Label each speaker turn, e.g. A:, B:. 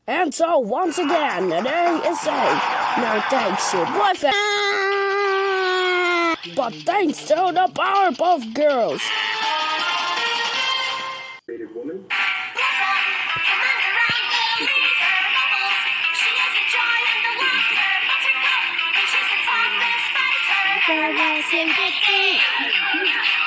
A: And so, once again, there is a no thanks to boyfriend. But thanks to the Powerpuff Girls.
B: Woman.
C: There was a good day.